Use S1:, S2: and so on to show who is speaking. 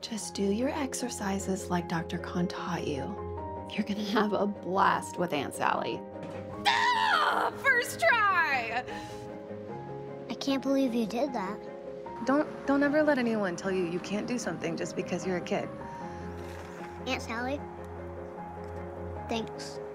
S1: Just do your exercises like Dr. Khan taught you. You're gonna have a blast with Aunt Sally. Ah! First try!
S2: I can't believe you did that.
S3: Don't ever let anyone tell you you can't do something just because you're a kid.
S2: Aunt Sally, thanks.